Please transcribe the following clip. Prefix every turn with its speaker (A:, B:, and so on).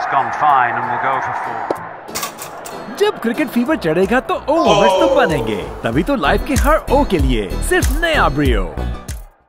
A: जब cricket fever चढ़ेगा तो ओ मोमेंट्स तो बनेंगे, तभी तो लाइफ के हर ओ के लिए सिर्फ नया ब्रियो।